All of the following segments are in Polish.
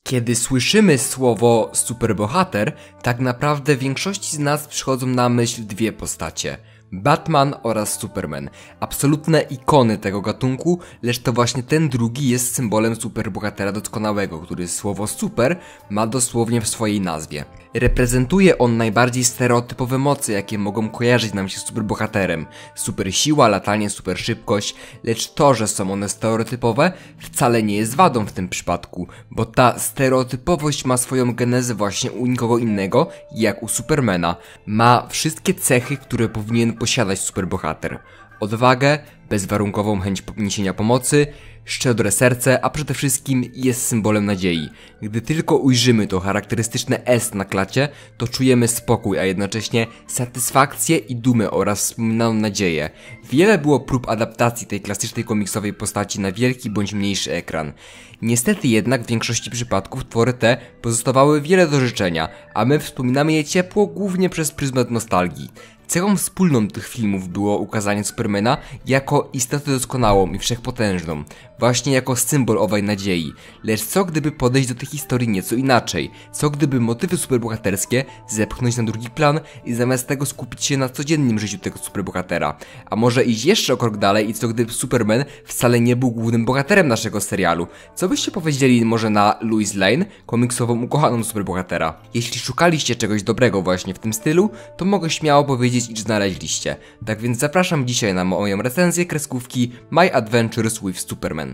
Kiedy słyszymy słowo superbohater, tak naprawdę większości z nas przychodzą na myśl dwie postacie. Batman oraz Superman. Absolutne ikony tego gatunku, lecz to właśnie ten drugi jest symbolem superbohatera doskonałego, który słowo super ma dosłownie w swojej nazwie. Reprezentuje on najbardziej stereotypowe moce, jakie mogą kojarzyć nam się z superbohaterem. Super siła, latanie, super szybkość, lecz to, że są one stereotypowe, wcale nie jest wadą w tym przypadku, bo ta stereotypowość ma swoją genezę właśnie u nikogo innego, jak u Supermana. Ma wszystkie cechy, które powinien posiadać superbohater. Odwagę, bezwarunkową chęć niesienia pomocy, szczodre serce, a przede wszystkim jest symbolem nadziei. Gdy tylko ujrzymy to charakterystyczne S na klacie, to czujemy spokój, a jednocześnie satysfakcję i dumę oraz wspominaną nadzieję. Wiele było prób adaptacji tej klasycznej komiksowej postaci na wielki bądź mniejszy ekran. Niestety jednak w większości przypadków twory te pozostawały wiele do życzenia, a my wspominamy je ciepło głównie przez pryzmat nostalgii. Cechą wspólną tych filmów było ukazanie Supermana jako istotę doskonałą i wszechpotężną, właśnie jako symbol owej nadziei. Lecz co gdyby podejść do tej historii nieco inaczej? Co gdyby motywy superbohaterskie zepchnąć na drugi plan i zamiast tego skupić się na codziennym życiu tego superbohatera? A może iść jeszcze o krok dalej i co gdyby Superman wcale nie był głównym bohaterem naszego serialu? Co byście powiedzieli może na Lois Lane, komiksową ukochaną superbohatera? Jeśli szukaliście czegoś dobrego właśnie w tym stylu, to mogę śmiało powiedzieć, iż znaleźliście. Tak więc zapraszam dzisiaj na moją recenzję kreskówki My Adventures with Superman.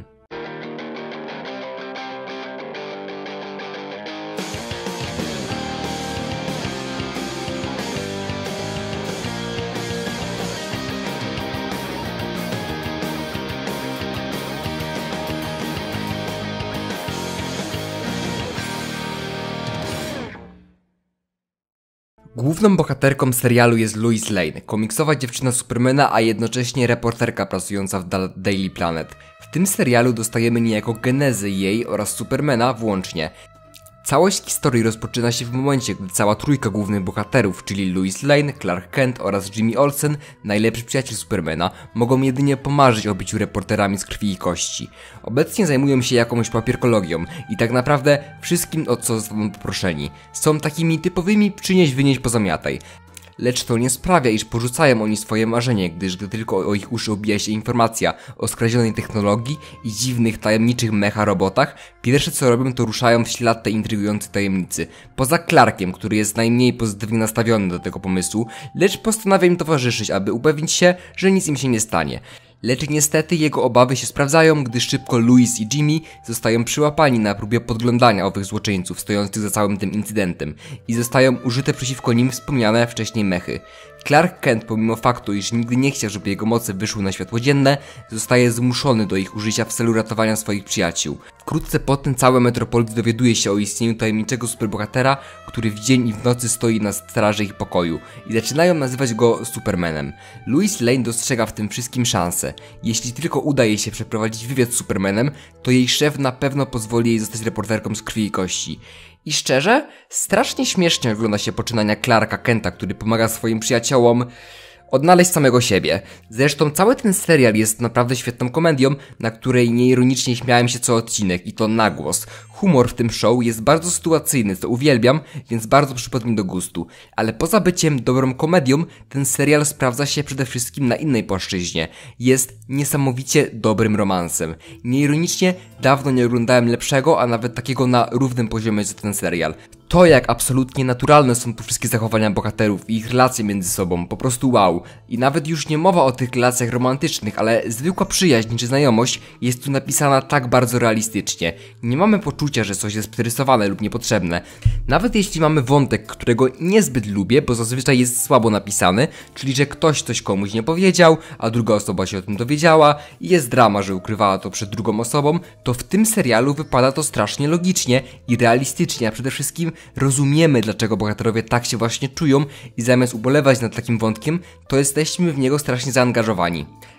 Główną bohaterką serialu jest Lois Lane, komiksowa dziewczyna Supermana, a jednocześnie reporterka pracująca w Daily Planet. W tym serialu dostajemy niejako genezę jej oraz Supermana włącznie. Całość historii rozpoczyna się w momencie, gdy cała trójka głównych bohaterów, czyli Lois Lane, Clark Kent oraz Jimmy Olsen, najlepszy przyjaciel Supermana, mogą jedynie pomarzyć o byciu reporterami z krwi i kości. Obecnie zajmują się jakąś papierkologią i tak naprawdę wszystkim, o co zostaną poproszeni. Są takimi typowymi przynieś, wynieś, pozamiataj. Lecz to nie sprawia, iż porzucają oni swoje marzenie, gdyż gdy tylko o ich uszy obija się informacja o skradzionej technologii i dziwnych, tajemniczych mecha-robotach, pierwsze co robią to ruszają w ślad tej intrygującej tajemnicy. Poza Clarkiem, który jest najmniej pozytywnie nastawiony do tego pomysłu, lecz postanawia im towarzyszyć, aby upewnić się, że nic im się nie stanie. Lecz niestety jego obawy się sprawdzają, gdy szybko Lois i Jimmy zostają przyłapani na próbie podglądania owych złoczyńców stojących za całym tym incydentem i zostają użyte przeciwko nim wspomniane wcześniej mechy. Clark Kent, pomimo faktu, iż nigdy nie chciał, żeby jego moce wyszły na światło dzienne, zostaje zmuszony do ich użycia w celu ratowania swoich przyjaciół. Wkrótce potem cały Metropolis dowiaduje się o istnieniu tajemniczego superbohatera, który w dzień i w nocy stoi na straży ich pokoju i zaczynają nazywać go Supermanem. Lois Lane dostrzega w tym wszystkim szansę. Jeśli tylko uda jej się przeprowadzić wywiad z Supermanem, to jej szef na pewno pozwoli jej zostać reporterką z krwi i kości. I szczerze, strasznie śmiesznie ogląda się poczynania Clarka Kenta, który pomaga swoim przyjaciołom odnaleźć samego siebie. Zresztą cały ten serial jest naprawdę świetną komedią, na której nieironicznie śmiałem się co odcinek i to na głos. Humor w tym show jest bardzo sytuacyjny, co uwielbiam, więc bardzo przypadł mi do gustu. Ale poza byciem dobrą komedią, ten serial sprawdza się przede wszystkim na innej płaszczyźnie. Jest niesamowicie dobrym romansem. Nieironicznie dawno nie oglądałem lepszego, a nawet takiego na równym poziomie co ten serial. To, jak absolutnie naturalne są tu wszystkie zachowania bohaterów i ich relacje między sobą, po prostu wow. I nawet już nie mowa o tych relacjach romantycznych, ale zwykła przyjaźń czy znajomość jest tu napisana tak bardzo realistycznie. Nie mamy poczucia, że coś jest przerysowane lub niepotrzebne. Nawet jeśli mamy wątek, którego niezbyt lubię, bo zazwyczaj jest słabo napisany, czyli że ktoś coś komuś nie powiedział, a druga osoba się o tym dowiedziała i jest drama, że ukrywała to przed drugą osobą, to w tym serialu wypada to strasznie logicznie i realistycznie, a przede wszystkim rozumiemy, dlaczego bohaterowie tak się właśnie czują i zamiast ubolewać nad takim wątkiem, to jesteśmy w niego strasznie zaangażowani.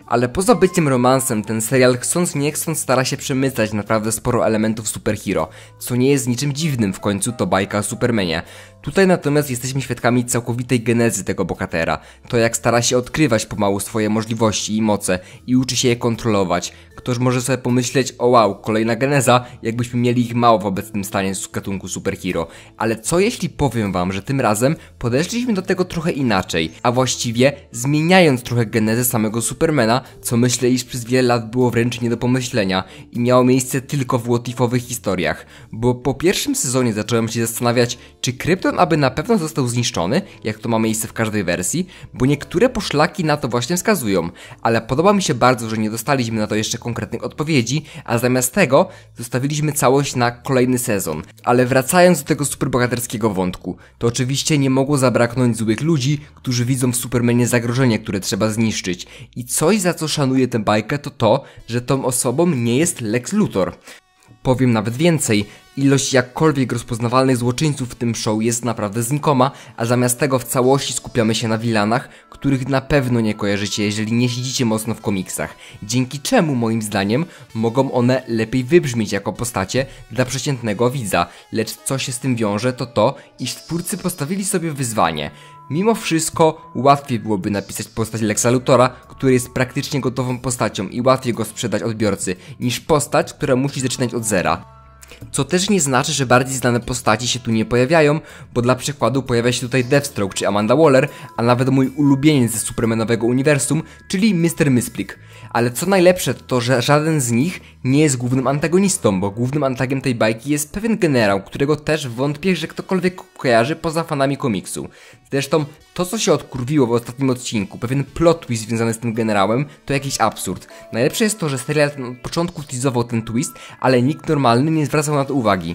Ale poza byciem romansem, ten serial chcąc nie chcąc stara się przemycać naprawdę sporo elementów superhero, co nie jest niczym dziwnym, w końcu to bajka o Supermanie. Tutaj natomiast jesteśmy świadkami całkowitej genezy tego bohatera, to jak stara się odkrywać pomału swoje możliwości i moce i uczy się je kontrolować. Ktoś może sobie pomyśleć, o wow, kolejna geneza, jakbyśmy mieli ich mało w obecnym stanie z gatunku superhero. Ale co jeśli powiem wam, że tym razem podeszliśmy do tego trochę inaczej, a właściwie zmieniając trochę genezę samego Supermana, co myślę, iż przez wiele lat było wręcz nie do pomyślenia i miało miejsce tylko w what-ifowych historiach. Bo po pierwszym sezonie zacząłem się zastanawiać, czy Krypton aby na pewno został zniszczony, jak to ma miejsce w każdej wersji, bo niektóre poszlaki na to właśnie wskazują, ale podoba mi się bardzo, że nie dostaliśmy na to jeszcze konkretnych odpowiedzi, a zamiast tego zostawiliśmy całość na kolejny sezon. Ale wracając do tego superbohaterskiego wątku, to oczywiście nie mogło zabraknąć złych ludzi, którzy widzą w Supermanie zagrożenie, które trzeba zniszczyć. I coś, za co szanuję tę bajkę, to to, że tą osobą nie jest Lex Luthor. Powiem nawet więcej, ilość jakkolwiek rozpoznawalnych złoczyńców w tym show jest naprawdę znikoma, a zamiast tego w całości skupiamy się na wilanach, których na pewno nie kojarzycie, jeżeli nie siedzicie mocno w komiksach. Dzięki czemu, moim zdaniem, mogą one lepiej wybrzmieć jako postacie dla przeciętnego widza. Lecz co się z tym wiąże, to to, iż twórcy postawili sobie wyzwanie. Mimo wszystko łatwiej byłoby napisać postać Lexa Luthora, który jest praktycznie gotową postacią i łatwiej go sprzedać odbiorcy, niż postać, która musi zaczynać od zera. Co też nie znaczy, że bardziej znane postaci się tu nie pojawiają, bo dla przykładu pojawia się tutaj Deathstroke czy Amanda Waller, a nawet mój ulubieniec ze Supermanowego uniwersum, czyli Mr. Mistplick. Ale co najlepsze to, że żaden z nich nie jest głównym antagonistą, bo głównym antagiem tej bajki jest pewien generał, którego też wątpię, że ktokolwiek kojarzy poza fanami komiksu. Zresztą to, co się odkurwiło w ostatnim odcinku, pewien plot twist związany z tym generałem, to jakiś absurd. Najlepsze jest to, że serial od początku teasował ten twist, ale nikt normalny nie zwracał na to uwagi.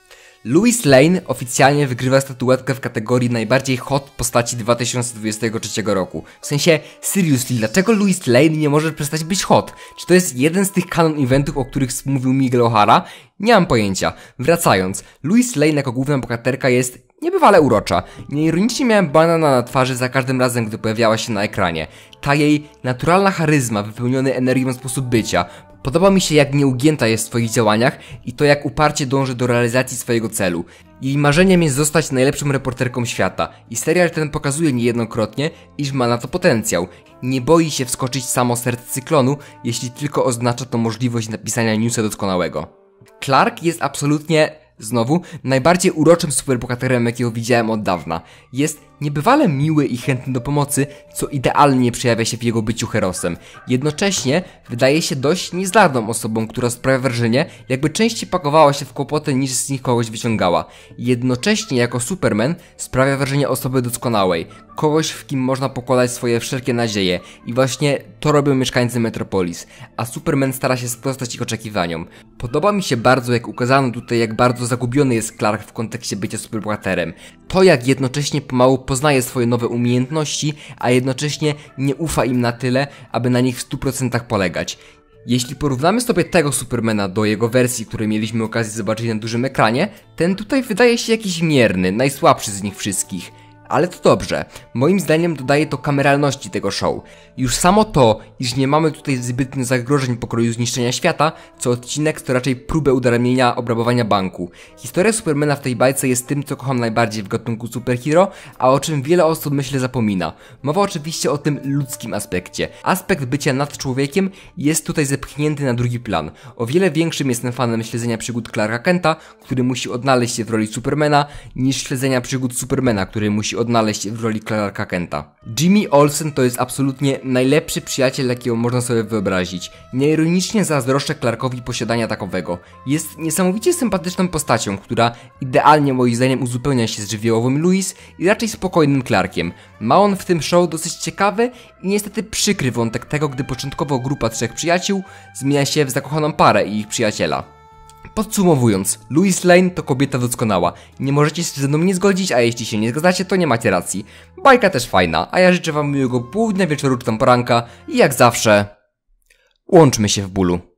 Lois Lane oficjalnie wygrywa statuetkę w kategorii najbardziej hot postaci 2023 roku. W sensie, seriously, dlaczego Lois Lane nie może przestać być hot? Czy to jest jeden z tych canon eventów, o których mówił Miguel O'Hara? Nie mam pojęcia. Wracając, Lois Lane jako główna bohaterka jest niebywale urocza. Nieironicznie miałem banana na twarzy za każdym razem, gdy pojawiała się na ekranie. Ta jej naturalna charyzma, wypełniony energią sposób bycia. Podoba mi się, jak nieugięta jest w swoich działaniach i to, jak uparcie dąży do realizacji swojego celu. Jej marzeniem jest zostać najlepszą reporterką świata i serial ten pokazuje niejednokrotnie, iż ma na to potencjał. Nie boi się wskoczyć w samo serce cyklonu, jeśli tylko oznacza to możliwość napisania newsa doskonałego. Clark jest absolutnie, znowu, najbardziej uroczym superbohaterem, jakiego widziałem od dawna. Jest niebywale miły i chętny do pomocy, co idealnie przejawia się w jego byciu herosem. Jednocześnie wydaje się dość niezdarną osobą, która sprawia wrażenie, jakby częściej pakowała się w kłopoty, niż z nich kogoś wyciągała. Jednocześnie jako Superman sprawia wrażenie osoby doskonałej, kogoś, w kim można pokładać swoje wszelkie nadzieje i właśnie to robią mieszkańcy Metropolis, a Superman stara się sprostać ich oczekiwaniom. Podoba mi się bardzo, jak ukazano tutaj, jak bardzo zagubiony jest Clark w kontekście bycia superbohaterem. To, jak jednocześnie pomału poznaje swoje nowe umiejętności, a jednocześnie nie ufa im na tyle, aby na nich w 100% polegać. Jeśli porównamy sobie tego Supermana do jego wersji, której mieliśmy okazję zobaczyć na dużym ekranie, ten tutaj wydaje się jakiś mierny, najsłabszy z nich wszystkich. Ale to dobrze, moim zdaniem dodaje to kameralności tego show. Już samo to, iż nie mamy tutaj zbytnio zagrożeń pokroju zniszczenia świata, co odcinek to raczej próbę udaremnienia obrabowania banku. Historia Supermana w tej bajce jest tym, co kocham najbardziej w gatunku superhero, a o czym wiele osób myślę zapomina. Mowa oczywiście o tym ludzkim aspekcie. Aspekt bycia nad człowiekiem jest tutaj zepchnięty na drugi plan. O wiele większym jestem fanem śledzenia przygód Clarka Kenta, który musi odnaleźć się w roli Supermana, niż śledzenia przygód Supermana, który musi odnaleźć się w roli Clarka Kenta. Jimmy Olsen to jest absolutnie najlepszy przyjaciel, jakiego można sobie wyobrazić. Nieironicznie zazdroszczę Clarkowi posiadania takowego. Jest niesamowicie sympatyczną postacią, która idealnie moim zdaniem uzupełnia się z żywiołowym Lois i raczej spokojnym Clarkiem. Ma on w tym show dosyć ciekawy i niestety przykry wątek tego, gdy początkowo grupa trzech przyjaciół zmienia się w zakochaną parę i ich przyjaciela. Podsumowując, Lois Lane to kobieta doskonała. Nie możecie się ze mną nie zgodzić, a jeśli się nie zgadzacie, to nie macie racji. Bajka też fajna, a ja życzę wam miłego południa, wieczoru czy tam poranka i jak zawsze, łączmy się w bólu.